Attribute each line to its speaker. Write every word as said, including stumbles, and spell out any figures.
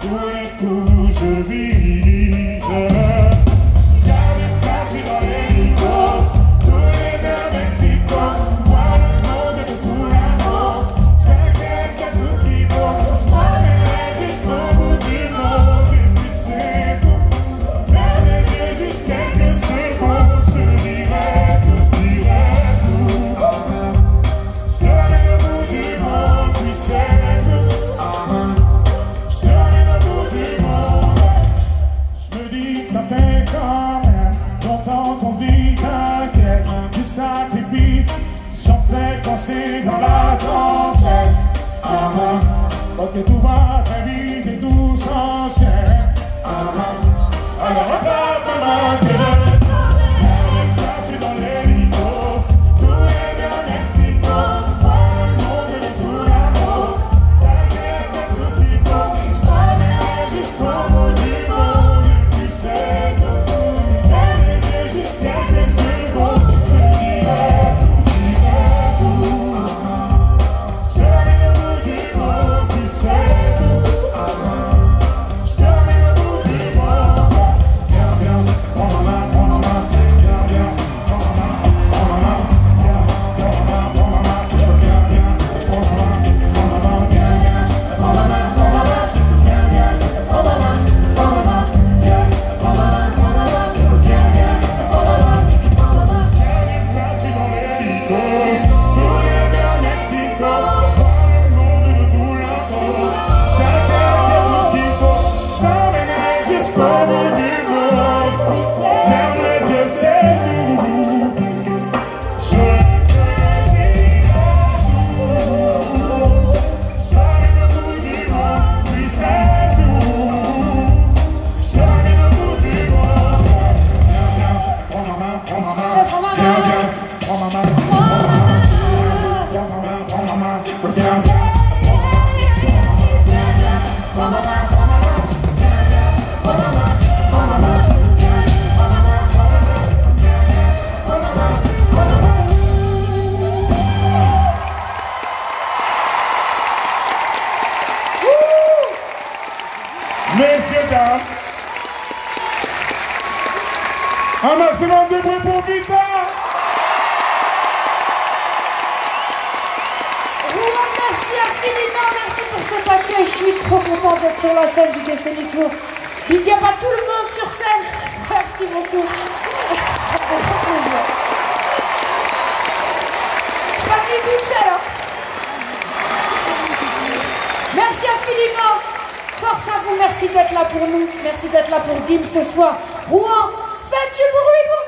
Speaker 1: tous les coups je vise. Garde placé dans l'hélico, tous les deux Mexico. Vois le monde de tout l'amour, t'inquiète, y'a tout ce qu'il faut. Je m'emmènerai jusqu'au bout du monde, et puis c'est tout. Ferme les yeux juste quelques secondes, je te dirai tout, je dirai tout. Je t'emmène au bout du monde, puis c'est tout. Je t'emmène au bout du monde. Je me dis que ça fait quand même longtemps qu'on se dit t'inquiète. Du sacrifice, j'en fais quand c'est dans la tempête. Ah ah, ok, tout va très vite et tout s'enchaîne. Ah ah, alors attrape ma main, placé dans l'hélico, tous les deux Mexico. Vois le monde de tout l'amour, t'inquiète, y'a tout ce qu'il faut. Je t'emmènerai jusqu'au bout du monde, et puis c'est tout. Ferme les yeux juste quelques secondes, je te dirai tout, je dirai tout. Je t'emmène au bout du monde, puis c'est tout. Je t'emmène au bout du monde. Viens, viens, prends ma main, prends ma main. Viens, viens, prends ma main, prends ma main. Viens, viens, prends ma main, prends ma main. Viens, viens, prends ma main, prends ma main. Viens, viens, prends ma main, prends ma main. Viens, viens, prends ma main, prends ma main. Viens, prends ma main, prends ma main. Viens, viens, prends ma main, prends ma main. Placé dans l'hélico, tous les deux Mexico. Vois le monde de tout l'amour, t'inquiète, y'a tout ce qu'il faut. Je t'emmènerai jusqu'au bout du monde. Ferme les yeux, c'est tout. Je te dirai tout. Je t'emmène au bout du monde, puis c'est tout. Je t'emmène au bout du monde. Viens, viens, prends ma main, prends ma main. Viens, viens, prends ma main, prends ma main. Prends ma main, prends ma main. Viens, viens, prends ma main, prends ma main. Viens, viens, prends ma main, prends ma main. Viens, prends ma main, prends ma main. Viens, viens, prends ma main, prends ma main. Messieurs, dames, un maximum de bruit pour Vita.
Speaker 2: Rouen, merci infiniment, merci pour cet accueil. Je suis trop contente d'être sur la scène du Destiny Tour. Big up à tout le monde sur scène. Merci beaucoup. Ça me fait trop plaisir. Je suis pas venue toute seule. Hein. Merci infiniment. Force à vous, merci d'être là pour nous. Merci d'être là pour Gims ce soir. Rouen, faites du bruit pour